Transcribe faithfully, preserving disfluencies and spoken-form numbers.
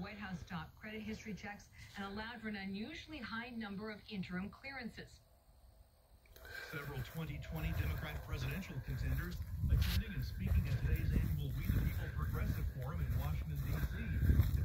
White House stopped credit history checks and allowed for an unusually high number of interim clearances. Several twenty twenty Democrat presidential contenders attending and speaking at today's annual We the People Progressive Forum in Washington, D C